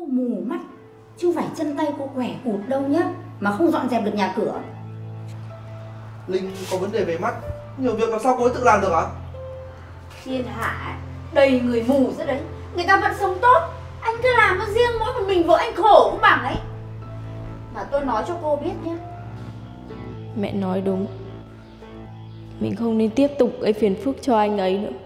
Cô mù mắt, chứ phải chân tay cô khỏe cụt đâu nhá, mà không dọn dẹp được nhà cửa. Linh có vấn đề về mắt, nhiều việc làm sao cô ấy tự làm được hả? Thiên hạ đầy người mù ra đấy, người ta vẫn sống tốt. Anh cứ làm nó riêng mỗi một mình vợ anh khổ cũng bằng ấy. Mà tôi nói cho cô biết nhé. Mẹ nói đúng. Mình không nên tiếp tục gây phiền phức cho anh ấy nữa.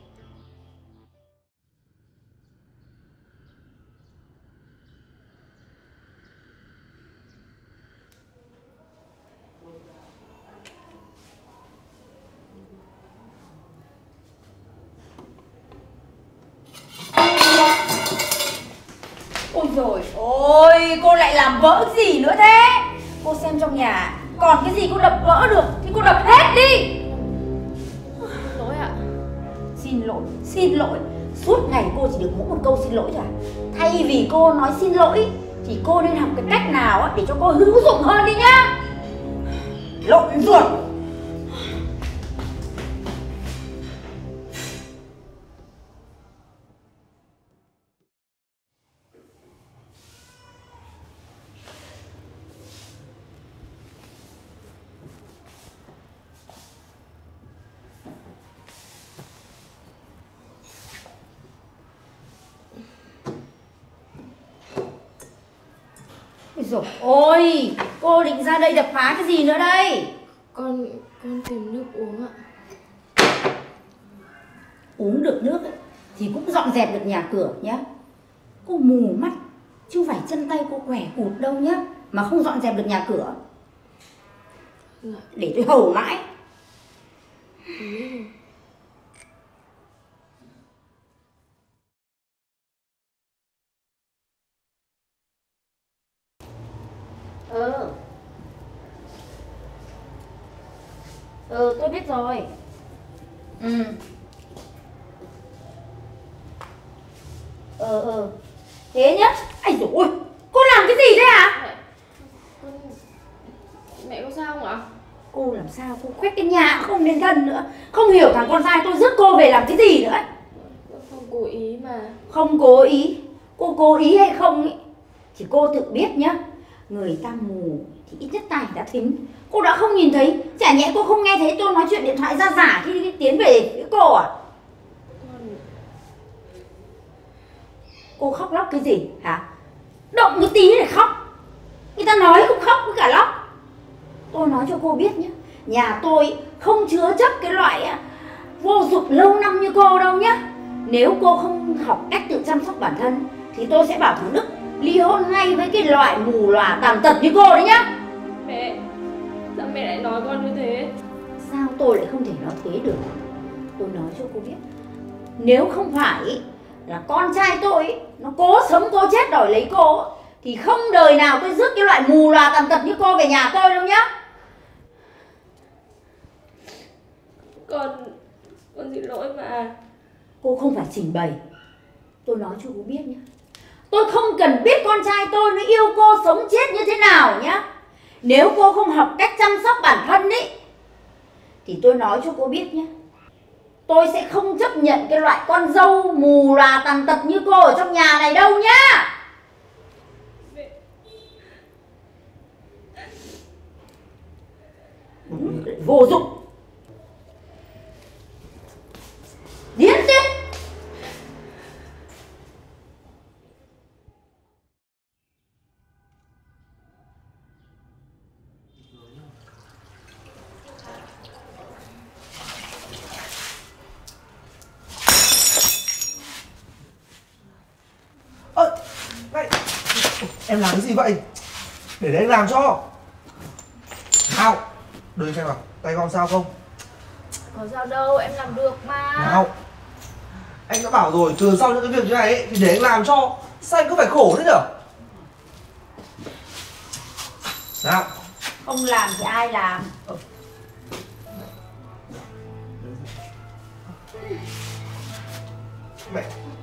Ôi dồi ôi, cô lại làm vỡ gì nữa thế? Cô xem trong nhà còn cái gì cô đập vỡ được thì cô đập hết đi. Lỗi ạ. Xin lỗi. Suốt ngày cô chỉ được mỗi một câu xin lỗi thôi à? Thay vì cô nói xin lỗi thì cô nên học cái cách nào để cho cô hữu dụng hơn đi nhá. Lộn ruột. Rồi ôi, cô định ra đây đập phá cái gì nữa đây? Con tìm nước uống ạ. Uống được nước ấy, thì cũng dọn dẹp được nhà cửa nhá. Cô mù mắt, chứ phải chân tay cô khỏe cụt đâu nhá, mà không dọn dẹp được nhà cửa. Để tôi hầu mãi. Tôi biết rồi. Thế nhá. Ây dồi ôi, cô làm cái gì thế hả? Mẹ có sao không ạ? Cô làm sao cô quét cái nhà không đến gần nữa. Không hiểu thằng con trai tôi rước cô về làm cái gì nữa. Không cố ý mà. Không cố ý. Cô cố ý hay không ý, thì cô tự biết nhá. Người ta mù thì ít nhất tai đã thính. Cô đã không nhìn thấy, chả nhẽ cô không nghe thấy tôi nói chuyện điện thoại ra giả khi tiến về phía cô à? Cô khóc lóc cái gì hả? Động cái tí để khóc. Người ta nói cũng khóc với cả lóc. Tôi nói cho cô biết nhé, nhà tôi không chứa chấp cái loại vô dụng lâu năm như cô đâu nhá. Nếu cô không học cách tự chăm sóc bản thân thì tôi sẽ bảo thằng Đức ly hôn ngay với cái loại mù lòa tàn tật như cô đấy nhá. Mẹ, sao mẹ lại nói con như thế? Sao tôi lại không thể nói thế được? Tôi nói cho cô biết, nếu không phải là con trai tôi nó cố sống cố chết đòi lấy cô thì không đời nào tôi rước cái loại mù lòa tàn tật như cô về nhà tôi đâu nhá. Con xin lỗi mà. Cô không phải trình bày. Tôi nói cho cô biết nhá, tôi không cần biết con trai tôi nó yêu cô sống chết như thế nào nhá. Nếu cô không học cách chăm sóc bản thân ý, thì tôi nói cho cô biết nhé, tôi sẽ không chấp nhận cái loại con dâu mù lòa tàn tật như cô ở trong nhà này đâu nhá. Đúng, vô dụng. Điên tiết. Này, em làm cái gì vậy? Để đấy anh làm cho. Nào, đưa xem nào, tay con sao không? Có sao đâu, em làm được mà. Nào, anh đã bảo rồi, từ sau những cái việc như này ấy, thì để anh làm cho. Sao anh cứ phải khổ thế nhở? Nào. Không làm thì ai làm? Mẹ,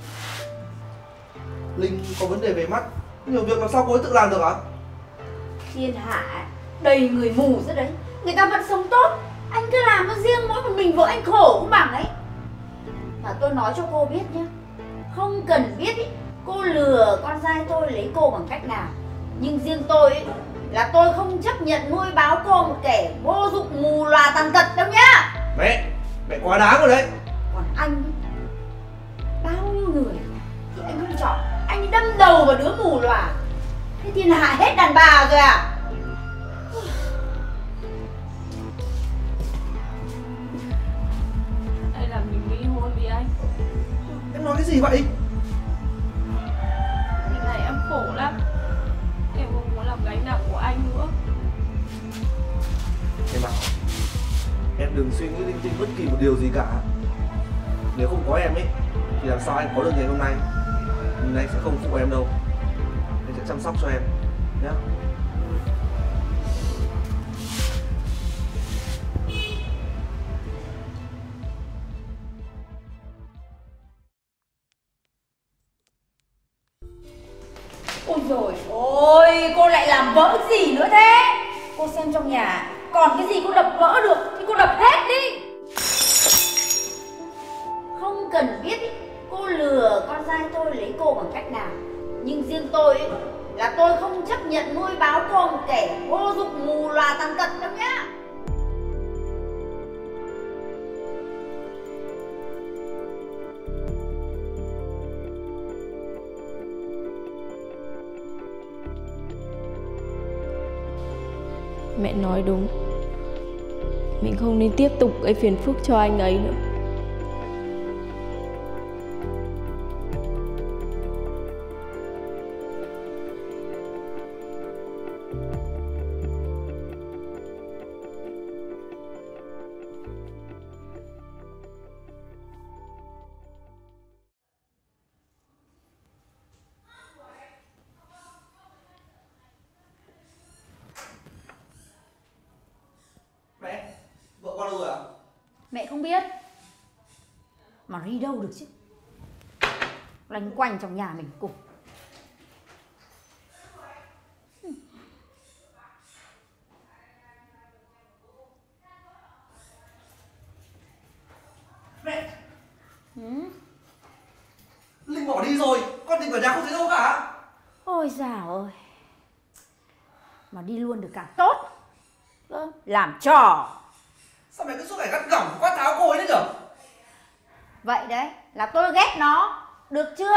Linh có vấn đề về mắt, nhiều việc làm sao cô ấy tự làm được hả? Thiên hạ đầy người mù ra đấy, người ta vẫn sống tốt. Anh cứ làm nó riêng mỗi một mình vợ anh khổ cũng bằng ấy. Mà tôi nói cho cô biết nhá, không cần biết ý, cô lừa con trai tôi lấy cô bằng cách nào. Nhưng riêng tôi ấy, là tôi không chấp nhận nuôi báo cô một kẻ vô dụng mù lòa tàn tật đâu nhá. Mẹ quá đáng rồi đấy. Còn anh, bao nhiêu người thì anh không chọn, anh đi đâm đầu vào đứa mù lòa. Thế thiên hạ hết đàn bà rồi à? Hay là mình ly hôn đi anh? Em nói cái gì vậy? Vì này em khổ lắm. Em không muốn làm gánh nặng của anh nữa. Em bảo, em đừng suy nghĩ linh tinh bất kỳ một điều gì cả. Nếu không có em ấy thì làm sao anh có được ngày hôm nay. Nhưng anh sẽ không phụ em đâu. Anh sẽ chăm sóc cho em nhé. Ôi dồi ôi, cô lại làm vỡ gì nữa thế? Cô xem trong nhà còn cái gì cô đập vỡ được thì cô đập hết đi. Không cần biết cô lừa con trai tôi lấy cô bằng cách nào. Nhưng riêng tôi ấy, là tôi không chấp nhận nuôi báo cô một kẻ vô dụng mù lòa tàn tật đâu nhá. Mẹ nói đúng. Mình không nên tiếp tục gây phiền phức cho anh ấy nữa. Mẹ, vợ con đâu rồi ạ? Mẹ không biết. Mà đi đâu được chứ. Loanh quanh trong nhà mình cùng. Mẹ! Linh bỏ đi rồi, con tìm cả nhà không thấy đâu cả. Ôi dào ơi. Mà đi luôn được càng tốt. Làm trò. Sao mẹ cứ suốt ngày gắt gỏng quát tháo cô ấy đấy nhở? Vậy đấy, là tôi ghét nó. Được chưa?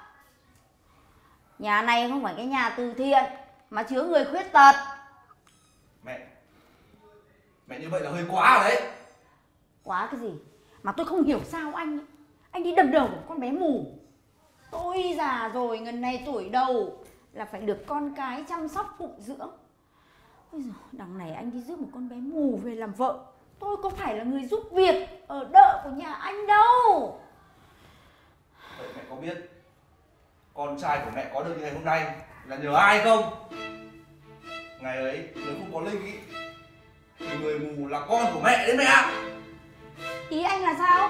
Nhà này không phải cái nhà từ thiện mà chứa người khuyết tật. Mẹ như vậy là hơi quá rồi đấy. Quá cái gì? Mà tôi không hiểu sao anh đi đâm đầu của con bé mù. Tôi già rồi, ngần này tuổi đầu là phải được con cái chăm sóc phụng dưỡng. Ôi giời, đằng này anh đi rước một con bé mù về làm vợ. Tôi có phải là người giúp việc ở đợ của nhà anh đâu. Vậy mẹ có biết con trai của mẹ có được như ngày hôm nay là nhờ ai không? Ngày ấy nếu không có Linh ý, thì người mù là con của mẹ đấy mẹ ạ. Ý anh là sao?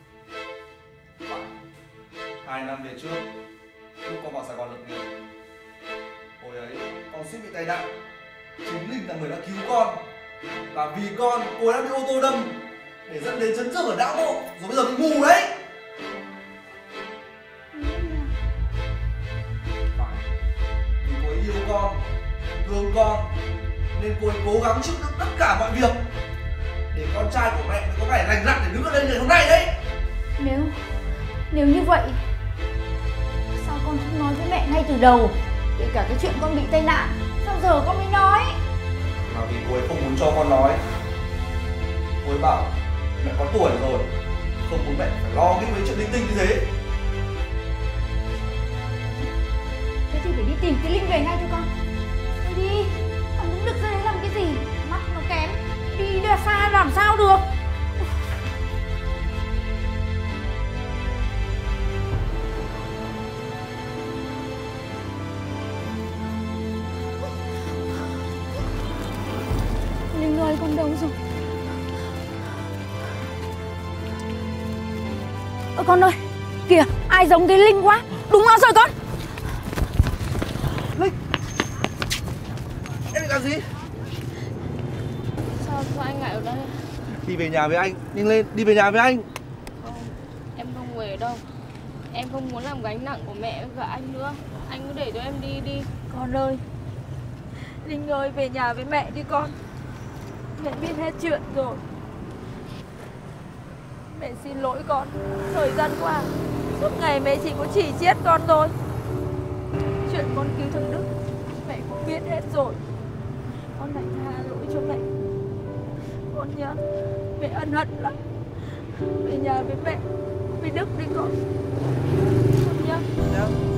2 năm về trước, lúc con vào Sài Gòn lập nghiệp, hồi ấy con suýt bị tai nạn. Chính Linh là người đã cứu con. Và vì con, cô ấy đã bị ô tô đâm để dẫn đến chấn thương ở não bộ, rồi bây giờ bị mù đấy. Phải. Vì cô ấy yêu con, thương con, nên cô ấy cố gắng chịu đựng tất cả mọi việc để con trai của mẹ có ngày lành lặn để đứng lên ngày hôm nay đấy. Nếu như vậy, sao con không nói với mẹ ngay từ đầu? Kể cả cái chuyện con bị tai nạn, sao giờ con mới nói? Mà vì cô ấy không muốn cho con nói. Cô ấy bảo mẹ có tuổi rồi, không muốn mẹ phải lo nghĩ mấy chuyện linh tinh như thế. Thế thì phải đi tìm cái Linh về ngay cho con. Thôi đi, con đứng được ra đấy làm cái gì? Mắt nó kém, đi ra xa làm sao được? Linh ơi, con đâu rồi? Con ơi, kìa, ai giống cái Linh quá. Đúng nó rồi con. Linh, em định làm gì? Sao anh lại ở đây? Đi về nhà với anh, nhanh lên, đi về nhà với anh. Không, em không về đâu. Em không muốn làm gánh nặng của mẹ và anh nữa. Anh cứ để cho em đi đi. Con ơi, Linh ơi, về nhà với mẹ đi con. Mẹ biết hết chuyện rồi. Mẹ xin lỗi con. Thời gian qua suốt ngày mẹ chỉ có chỉ chiết con thôi. Chuyện con cứu thằng Đức mẹ cũng biết hết rồi. Con hãy tha lỗi cho mẹ con nhá. Mẹ ân hận lắm. Về nhà với mẹ với Đức đi con nhá.